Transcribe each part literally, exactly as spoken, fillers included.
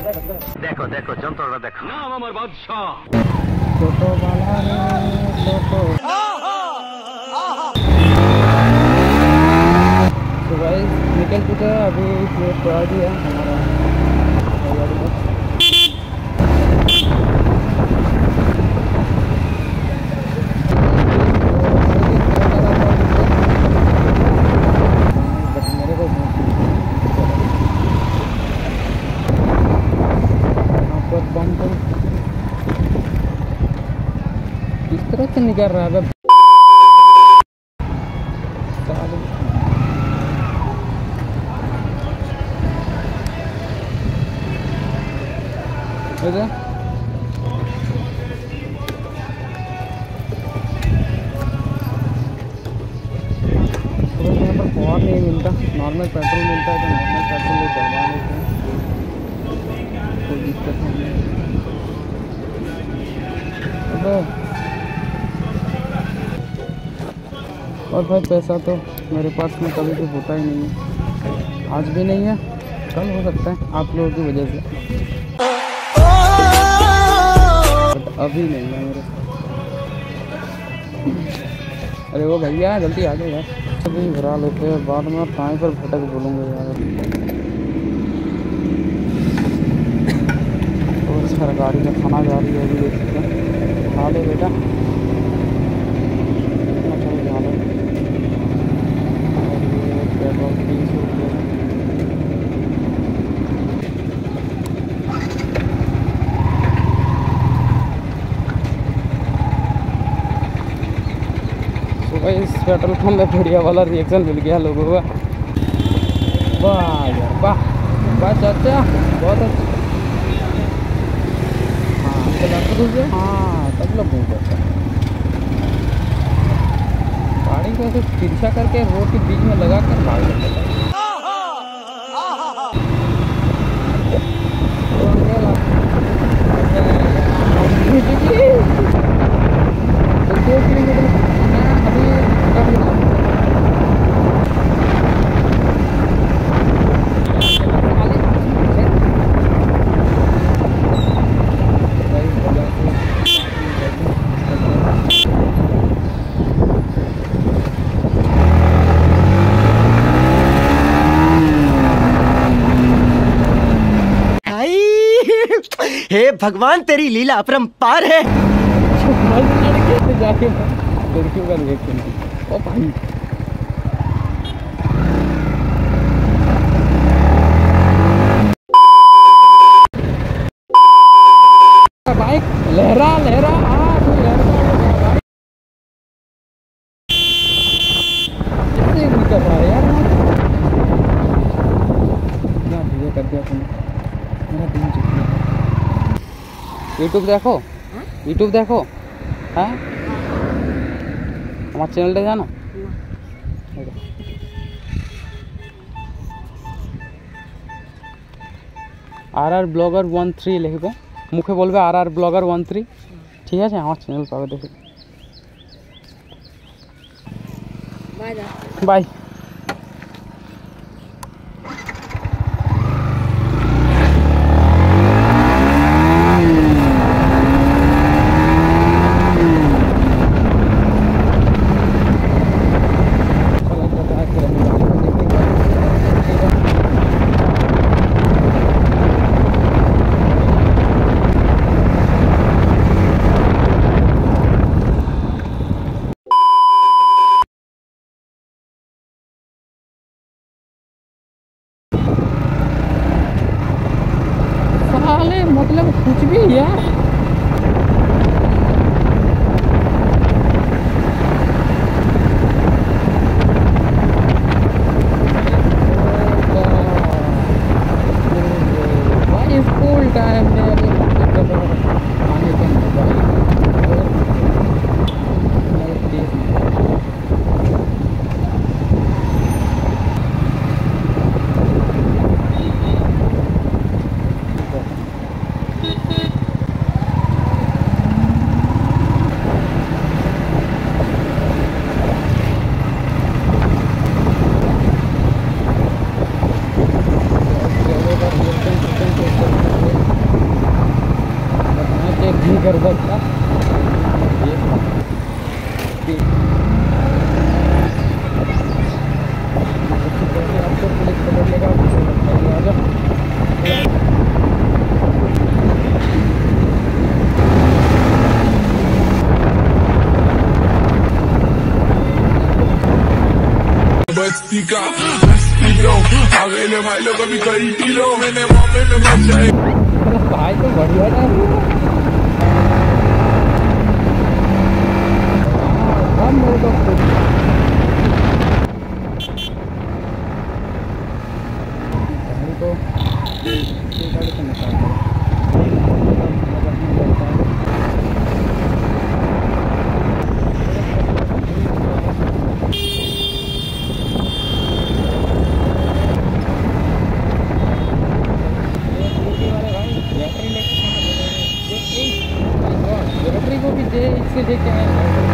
देखो देखो जंतरा देखो नाम अमर बादशाह छोटो वाला रे छोटो। तो भाई निकल चुका है अभी प्लेट पड़ा दिया हमारा गाड़ी में। किस तरह से निकल रहा है इधर यहाँ पर पावर नहीं मिलता, नॉर्मल पेट्रोल मिलता है तो नॉर्मल पेट्रोल ले डलवा लेते हैं, कोई दिक्कत नहीं है। और भाई पैसा तो मेरे पास में कभी भी होता ही नहीं है, आज भी नहीं है, कल हो सकता है आप लोगों की वजह से, बट अभी नहीं है मेरे। अरे वो भैया जल्दी आ जाओ यार, अभी भरा लेते हैं बाद में टाइम पर भटक बोलूँगा यार। तो सर गाड़ी में खाना जा रही है अभी, देख सकते हैं, खा ले बेटा, चलो खा लो। पेट्रोल तीन सौ रुपये भाई। इस पेट्रोल पंप में बढ़िया वाला रिएक्शन मिल गया लोगों का। वाह यार वाह वाह चाचा बहुत अच्छा। हाँ चलाते दूसरे, हाँ सब लोग घूम जाता है गाड़ी को ऐसे तिरछा करके रोड के बीच में लगा कर भाग जाता है। दो किलोमीटर हे भगवान तेरी लीला अपरंपार है। जाके लड़कियों का रिएक्शन ओ भाई बाइक लहरा लहरा हाँ तू लहरा कैसे निकल रहा है यार, क्या भैया कर दिया तुमने मेरा दिन चुका। यूट्यूब देखो यूट्यूब देखो हाँ हमारे चैनल पे जाना R R blogger one three लिखबे मुखे बोलबे R R blogger one three ठीक है हमारे चैनल पावे देखे। Bye bye. मतलब कुछ भी यार भाई स्कूल टाइम में आने का का आगे ले भाई लोग अभी कई किलो मैंने मौके में बचाए भाई तो बढ़िया था हम लोग तो गाड़ी से निकाल बैटरी को भी दे इससे दे के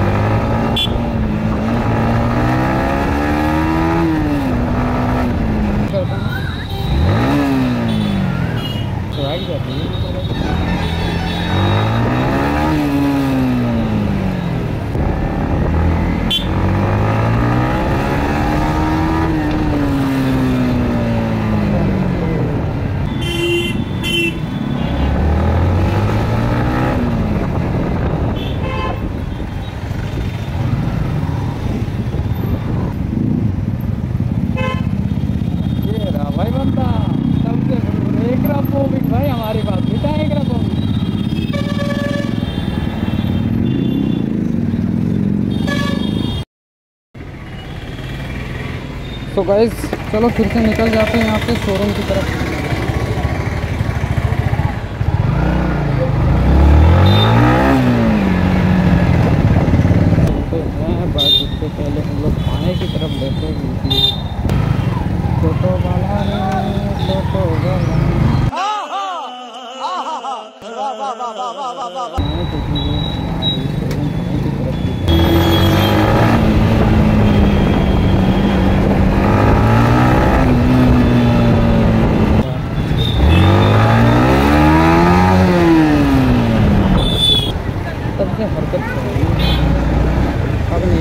भाई हमारे पास बेटा है तो गाइस चलो फिर से निकल जाते हैं यहाँ से शोरूम की तरफ। बट उससे पहले हम लोग खाने की तरफ लेते हैं। छोटो वाला छोटो वाला सबसे हरकत अब नहीं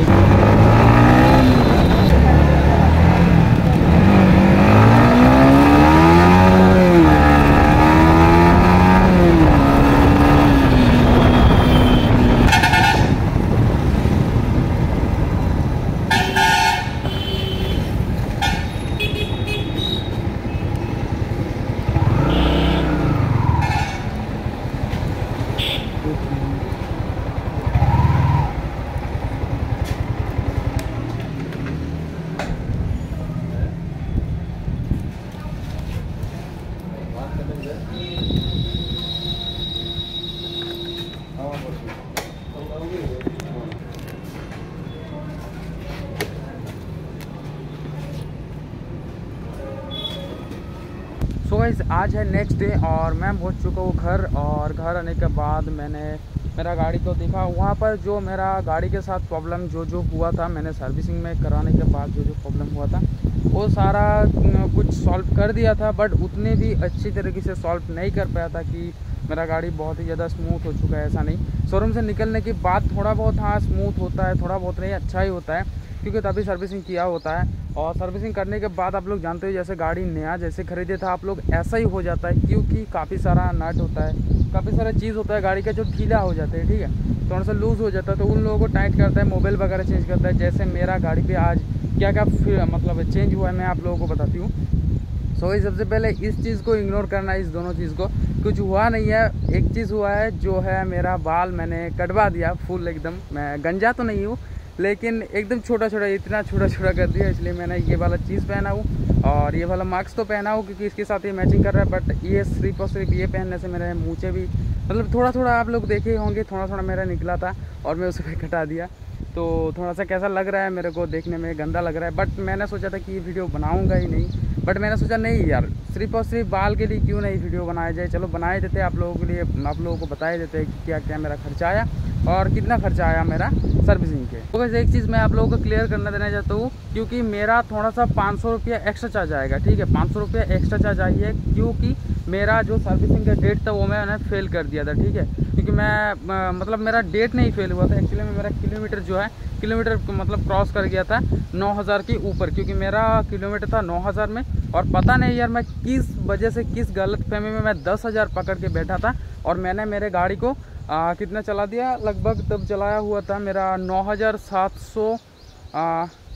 सो गाइस आज है नेक्स्ट डे और मैं पहुंच चुका हूँ घर। और घर आने के बाद मैंने मेरा गाड़ी को देखा। वहाँ पर जो मेरा गाड़ी के साथ प्रॉब्लम जो जो हुआ था, मैंने सर्विसिंग में कराने के बाद जो जो प्रॉब्लम हुआ था वो सारा कुछ सॉल्व कर दिया था, बट उतने भी अच्छी तरीके से सॉल्व नहीं कर पाया था कि मेरा गाड़ी बहुत ही ज़्यादा स्मूथ हो चुका है। ऐसा नहीं, शोरूम से निकलने के बाद थोड़ा बहुत हाँ स्मूथ होता है, थोड़ा बहुत नहीं अच्छा ही होता है, क्योंकि तभी सर्विसिंग किया होता है। और सर्विसिंग करने के बाद आप लोग जानते हो जैसे गाड़ी नया जैसे खरीदे था आप लोग, ऐसा ही हो जाता है, क्योंकि काफ़ी सारा नट होता है, काफ़ी सारा चीज़ होता है गाड़ी का जो ढीला हो जाता है, ठीक है, थोड़ा सा लूज़ हो जाता है, तो उन लोगों को टाइट करता है, मोबाइल वगैरह चेंज करता है। जैसे मेरा गाड़ी पे आज क्या क्या मतलब चेंज हुआ है मैं आप लोगों को बताती हूँ। सो so, सबसे पहले इस चीज़ को इग्नोर करना है, इस दोनों चीज़ को, कुछ हुआ नहीं है। एक चीज़ हुआ है जो है मेरा बाल मैंने कटवा दिया फुल एकदम। मैं गंजा तो नहीं हूँ लेकिन एकदम छोटा छोटा, इतना छोटा छोटा कर दिया, इसलिए मैंने ये वाला चीज़ पहना हूँ और ये वाला मास्क तो पहना हूँ क्योंकि इसके साथ ये मैचिंग कर रहा है। बट ये सिर्फ और सिर्फ ये पहनने से मेरे मूँछें भी मतलब थोड़ा थोड़ा आप लोग देखे होंगे, थोड़ा थोड़ा मेरा निकला था और मैं उसे भी कटा दिया। तो थोड़ा सा कैसा लग रहा है मेरे को, देखने में गंदा लग रहा है। बट मैंने सोचा था कि ये वीडियो बनाऊंगा ही नहीं, बट मैंने सोचा नहीं यार, सिर्फ और सिर्फ बाल के लिए क्यों नहीं वीडियो बनाया जाए, चलो बनाए देते आप लोगों के लिए, आप लोगों को बताए देते हैं कि क्या क्या मेरा खर्चा आया और कितना खर्चा आया मेरा सर्विसिंग के। तो वैसे एक चीज़ मैं आप लोगों को क्लियर करना देना चाहता हूँ, क्योंकि मेरा थोड़ा सा पाँच सौ रुपया एक्स्ट्रा चार्ज आएगा, ठीक है, पाँच सौ रुपया एक्स्ट्रा चार्ज आई है, क्योंकि मेरा जो सर्विसिंग का डेट था वो मैंने फेल कर दिया था, ठीक है, क्योंकि मैं मतलब मेरा डेट नहीं फेल हुआ था, एक्चुअली में मेरा किलोमीटर जो है किलोमीटर मतलब क्रॉस कर गया था नौ हज़ार के ऊपर, क्योंकि मेरा किलोमीटर था नौ हज़ार में। और पता नहीं यार मैं किस वजह से, किस गलत फहमी में मैं दस हज़ार पकड़ के बैठा था और मैंने मेरे गाड़ी को आ, कितना चला दिया, लगभग तब चलाया हुआ था मेरा नौ हज़ार सात सौ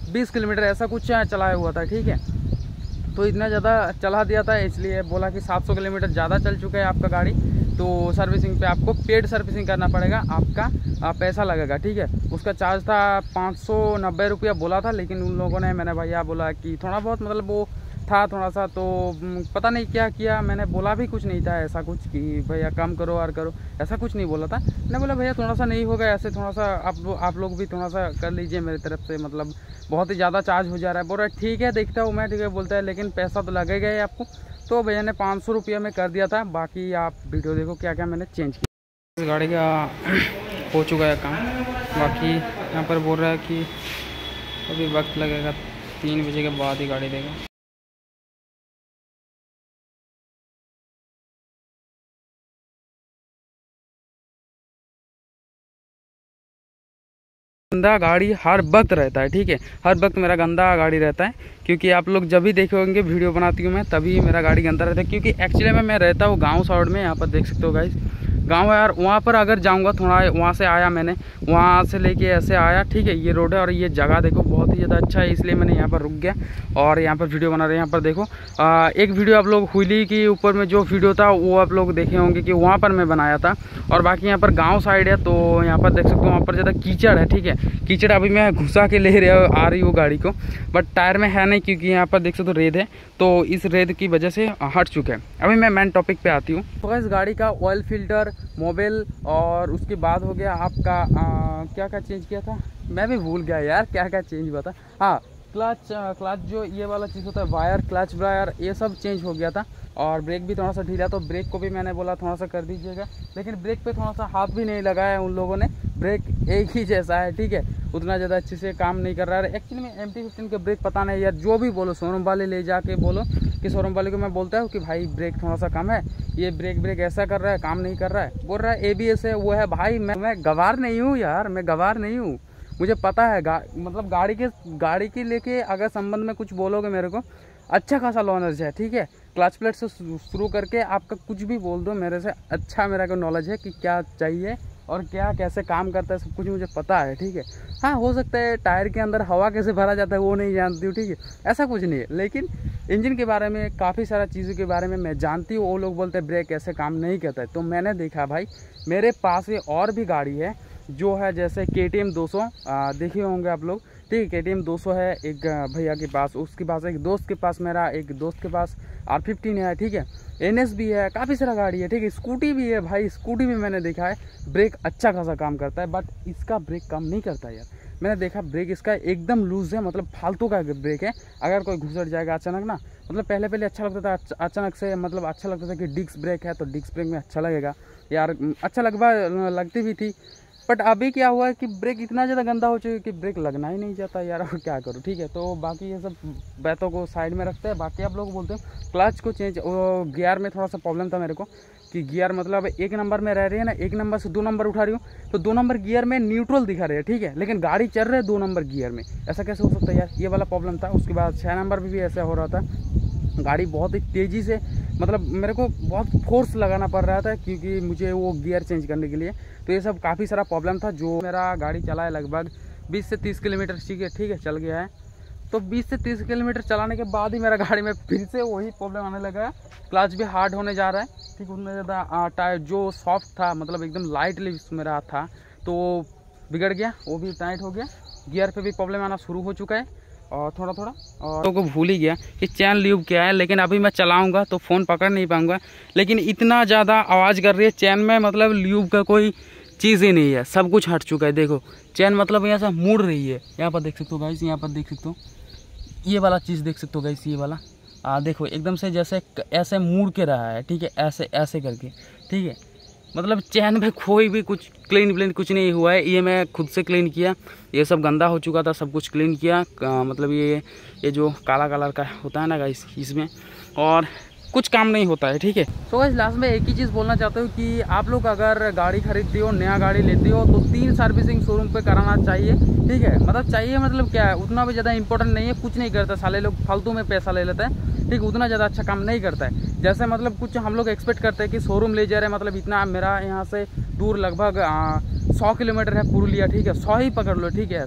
बीस किलोमीटर ऐसा कुछ चलाया हुआ था, ठीक है। तो इतना ज़्यादा चला दिया था, इसलिए बोला कि सात सौ किलोमीटर ज़्यादा चल चुका है आपका गाड़ी, तो सर्विसिंग पे आपको पेड सर्विसिंग करना पड़ेगा, आपका आ, पैसा लगेगा, ठीक है। उसका चार्ज था पाँच सौ नब्बे रुपया बोला था, लेकिन उन लोगों ने, मैंने भैया बोला कि थोड़ा बहुत मतलब वो था थोड़ा सा, तो पता नहीं क्या किया, मैंने बोला भी कुछ नहीं था ऐसा कुछ कि भैया कम करो और करो, ऐसा कुछ नहीं बोला था। मैंने बोला भैया थोड़ा सा नहीं होगा ऐसे, थोड़ा सा आप लो, आप लोग भी थोड़ा सा कर लीजिए मेरी तरफ से, मतलब बहुत ही ज़्यादा चार्ज हो जा रहा है। बोल रहा है ठीक है देखता हूँ मैं, ठीक है बोलता है, लेकिन पैसा तो लगेगा ही आपको। तो भैया ने पाँच सौ रुपये में कर दिया था। बाकी आप वीडियो देखो क्या क्या मैंने चेंज किया। इस गाड़ी का हो चुका है काम। बाकी यहाँ पर बोल रहा है कि अभी वक्त लगेगा, तीन बजे के बाद ही गाड़ी देगा। गंदा गाड़ी हर वक्त रहता है, ठीक है, हर वक्त मेरा गंदा गाड़ी रहता है, क्योंकि आप लोग जब भी देखे होंगे वीडियो बनाती हूँ मैं, तभी मेरा गाड़ी गंदा रहता है। क्योंकि एक्चुअली में मैं रहता हूँ गांव साइड में, यहाँ पर देख सकते हो गाइस, गांव है यार। वहाँ पर अगर जाऊँगा थोड़ा, वहाँ से आया मैंने, वहाँ से लेके ऐसे आया, ठीक है। ये रोड है और ये जगह देखो बहुत ही ज़्यादा अच्छा है, इसलिए मैंने यहाँ पर रुक गया और यहाँ पर वीडियो बना रहे हैं। यहाँ पर देखो आ, एक वीडियो आप लोग हुईली के ऊपर में जो वीडियो था वो आप लोग देखे होंगे कि वहाँ पर मैं बनाया था। और बाकी यहाँ पर गाँव साइड है, तो यहाँ पर देख सकते हो वहाँ पर ज़्यादा कीचड़ है, ठीक है। कीचड़ अभी मैं घुसा के ले रहा आ रही हूँ गाड़ी को, बट टायर में है नहीं, क्योंकि यहाँ पर देख सकते हो रेत है, तो इस रेत की वजह से हट चुका है। अभी मैं मेन टॉपिक पे आती हूँ। तो इस गाड़ी का ऑयल फिल्टर, मोबिल, और उसके बाद हो गया आपका आ, क्या क्या चेंज किया था, मैं भी भूल गया यार क्या क्या चेंज हुआ था। हाँ, क्लच क्लच जो ये वाला चीज़ होता है, वायर, क्लच वायर, ये सब चेंज हो गया था। और ब्रेक भी थोड़ा सा ढीला, तो ब्रेक को भी मैंने बोला थोड़ा सा कर दीजिएगा, लेकिन ब्रेक पे थोड़ा सा हाथ भी नहीं लगाया है उन लोगों ने। ब्रेक एक ही जैसा है, ठीक है, उतना ज़्यादा अच्छे से काम नहीं कर रहा है। एक्चुअली में एम टी फिफ्टीन के ब्रेक पता नहीं यार, जो भी बोलो शोरूम वाले ले जाके बोलो कि शोरूम वाले को मैं बोलता हूँ कि भाई ब्रेक थोड़ा सा कम है, ये ब्रेक ब्रेक ऐसा कर रहा है, काम नहीं कर रहा है। बोल रहा है ए बी एस है, वो है। भाई मैं मैं गवार नहीं हूँ यार, मैं गवार नहीं हूँ, मुझे पता है गा, मतलब गाड़ी के गाड़ी के लेके अगर संबंध में कुछ बोलोगे मेरे को, अच्छा खासा नॉलेज है, ठीक है। क्लच प्लेट से शुरू करके आपका कुछ भी बोल दो, मेरे से अच्छा मेरा को नॉलेज है कि क्या चाहिए और क्या कैसे काम करता है, सब कुछ मुझे पता है, ठीक है। हाँ, हो सकता है टायर के अंदर हवा कैसे भरा जाता है वो नहीं जानती हूँ, ठीक है, ऐसा कुछ नहीं है, लेकिन इंजन के बारे में काफ़ी सारा चीज़ों के बारे में मैं जानती हूँ। वो लोग बोलते हैं ब्रेक ऐसे काम नहीं करता है, तो मैंने देखा भाई मेरे पास ये और भी गाड़ी है जो है, जैसे के टी एम दो सौ देखे होंगे आप लोग, ठीक है। के टी एम दो सौ है एक भैया के पास, उसके पास एक दोस्त के पास, मेरा एक दोस्त के पास आर फिफ्टीन है, ठीक है। एन एस भी है, काफ़ी सारा गाड़ी है, ठीक है। स्कूटी भी है भाई, स्कूटी भी मैंने देखा है ब्रेक अच्छा खासा काम करता है, बट इसका ब्रेक काम नहीं करता है यार। मैंने देखा ब्रेक इसका एकदम लूज है, मतलब फालतू का ब्रेक है। अगर कोई घुसट जाएगा अचानक ना, मतलब पहले पहले अच्छा लगता था, अचानक से मतलब अच्छा लगता था कि डिस्क ब्रेक है तो डिस्क ब्रेक में अच्छा लगेगा यार, अच्छा लगवा लगती भी थी। बट अभी क्या हुआ है कि ब्रेक इतना ज़्यादा गंदा हो चुका है कि ब्रेक लगना ही नहीं चाहता यार, और क्या करूँ, ठीक है। तो बाकी ये सब बातों को साइड में रखते हैं। बाकी आप लोग बोलते हैं क्लच को चेंज, वो गियर में थोड़ा सा प्रॉब्लम था मेरे को कि गियर मतलब एक नंबर में रह रही है ना, एक नंबर से दो नंबर उठा रही हूँ, तो दो नंबर गियर में न्यूट्रल दिखा रहे हैं, ठीक है, लेकिन गाड़ी चल रही है दो नंबर गियर में, ऐसा कैसे हो सकता है यार, ये वाला प्रॉब्लम था। उसके बाद छः नंबर में भी ऐसा हो रहा था, गाड़ी बहुत ही तेज़ी से, मतलब मेरे को बहुत फोर्स लगाना पड़ रहा था क्योंकि मुझे वो गियर चेंज करने के लिए। तो ये सब काफ़ी सारा प्रॉब्लम था। जो मेरा गाड़ी चला है लगभग बीस से तीस किलोमीटर, ठीक है ठीक है चल गया है। तो बीस से तीस किलोमीटर चलाने के बाद ही मेरा गाड़ी में फिर से वही प्रॉब्लम आने लगा है, क्लच भी हार्ड होने जा रहा है, ठीक। उतना ज़्यादा टायर जो सॉफ्ट था, मतलब एकदम लाइटली मेरा था, तो बिगड़ गया, वो भी टाइट हो गया। गियर पे भी प्रॉब्लम आना शुरू हो चुका है और थोड़ा थोड़ा, और तो को भूल ही गया कि चैन ल्यूब क्या है, लेकिन अभी मैं चलाऊंगा तो फ़ोन पकड़ नहीं पाऊंगा। लेकिन इतना ज़्यादा आवाज़ कर रही है चैन में, मतलब ल्यूब का कोई चीज़ ही नहीं है, सब कुछ हट चुका है। देखो चैन मतलब यहाँ से मुड़ रही है, यहाँ पर देख सकते हो गाइस, यहाँ पर देख सकते हो ये वाला चीज़ देख सकते हो गाइस, ये वाला आ देखो एकदम से जैसे ऐसे मुड़ के रहा है, ठीक है, ऐसे ऐसे करके, ठीक है। मतलब चैन में कोई भी कुछ क्लीन व्लीन कुछ नहीं हुआ है, ये मैं खुद से क्लीन किया, ये सब गंदा हो चुका था, सब कुछ क्लीन किया। आ, मतलब ये ये जो काला कलर का होता है ना गाइस, इसमें और कुछ काम नहीं होता है, ठीक है। तो गाइस लास्ट में एक ही चीज़ बोलना चाहता हूँ कि आप लोग अगर गाड़ी खरीदते हो, नया गाड़ी लेते हो, तो तीन सर्विसिंग शोरूम पे कराना चाहिए, ठीक है। मतलब चाहिए मतलब क्या है, उतना भी ज़्यादा इंपॉर्टेंट नहीं है, कुछ नहीं करता, साले लोग फालतू में पैसा ले लेते हैं, ठीक, उतना ज़्यादा अच्छा काम नहीं करता है। जैसे मतलब कुछ हम लोग एक्सपेक्ट करते हैं कि शोरूम ले जा रहे हैं, मतलब इतना मेरा यहाँ से दूर लगभग सौ किलोमीटर है पुरुलिया, ठीक है, सौ ही पकड़ लो, ठीक है ऐसा।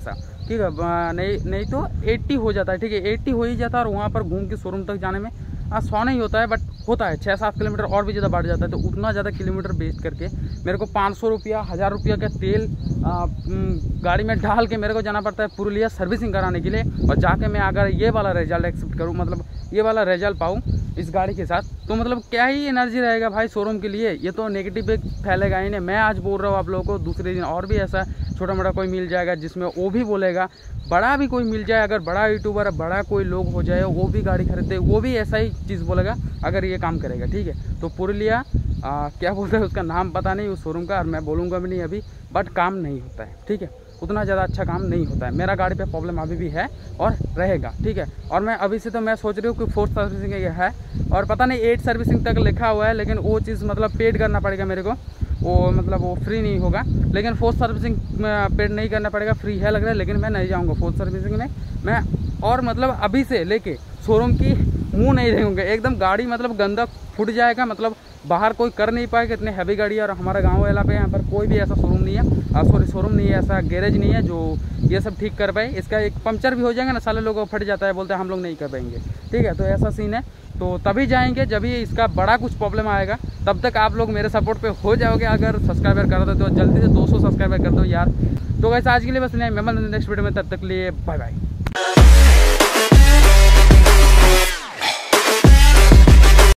ठीक है, नहीं नहीं तो अस्सी हो जाता है, ठीक है, अस्सी हो ही जाता है। और वहाँ पर घूम के शोरूम तक जाने में हाँ सौ नहीं होता है, बट होता है छः सात किलोमीटर और भी ज़्यादा बढ़ जाता है। तो उतना ज़्यादा किलोमीटर बेच करके मेरे को पाँच सौ रुपया हज़ार रुपया का तेल आ, गाड़ी में डाल के मेरे को जाना पड़ता है पुरुलिया सर्विसिंग कराने के लिए। और जाके मैं अगर ये वाला रिजल्ट एक्सेप्ट करूँ, मतलब ये वाला रिजल्ट पाऊँ इस गाड़ी के साथ, तो मतलब क्या ही एनर्जी रहेगा भाई शोरूम के लिए। ये तो नेगेटिव एक फैलेगा ही नहीं। मैं आज बोल रहा हूँ आप लोगों को, दूसरे दिन और भी ऐसा छोटा मोटा कोई मिल जाएगा जिसमें वो भी बोलेगा, बड़ा भी कोई मिल जाए, अगर बड़ा यूट्यूबर बड़ा कोई लोग हो जाए वो भी गाड़ी खरीदते, वो भी ऐसा ही चीज़ बोलेगा अगर ये काम करेगा, ठीक है। तो पुरुलिया क्या बोलते हैं उसका नाम पता नहीं उस शोरूम का, और मैं बोलूँगा भी नहीं अभी, बट काम नहीं होता है, ठीक है, उतना ज़्यादा अच्छा काम नहीं होता है। मेरा गाड़ी पे प्रॉब्लम अभी भी है और रहेगा, ठीक है। और मैं अभी से तो मैं सोच रही हूँ कि फोर्थ सर्विसिंग है और पता नहीं एट सर्विसिंग तक लिखा हुआ है, लेकिन वो चीज़ मतलब पेड करना पड़ेगा मेरे को, वो मतलब वो फ्री नहीं होगा। लेकिन फोर्थ सर्विसिंग पेड नहीं करना पड़ेगा, फ्री है लग रहा है, लेकिन मैं नहीं जाऊँगा फोर्थ सर्विसिंग में मैं। और मतलब अभी से लेके शोरूम की मुँह नहीं देखूँगा, एकदम गाड़ी मतलब गंदा फूट जाएगा, मतलब बाहर कोई कर नहीं पाएगा, इतने हैवी गाड़ी है। और हमारा गांव वाला पे यहाँ पर कोई भी ऐसा शोरूम नहीं है, सॉरी शोरूम नहीं है, ऐसा गैरेज नहीं है जो ये सब ठीक कर पाए। इसका एक पंचर भी हो जाएगा ना, साले लोगों को फट जाता है, बोलते हैं हम लोग नहीं कर पाएंगे, ठीक है। तो ऐसा सीन है, तो तभी जाएंगे जब ही इसका बड़ा कुछ प्रॉब्लम आएगा। तब तक आप लोग मेरे सपोर्ट पे हो जाओगे, अगर सब्सक्राइबर कर दो तो जल्दी से दो सौ सब्सक्राइबर कर दो यार। तो वैसे आज के लिए बस नहीं, मैं मिलूंगा नेक्स्ट वीडियो में, तब तक लिए बाय बाय।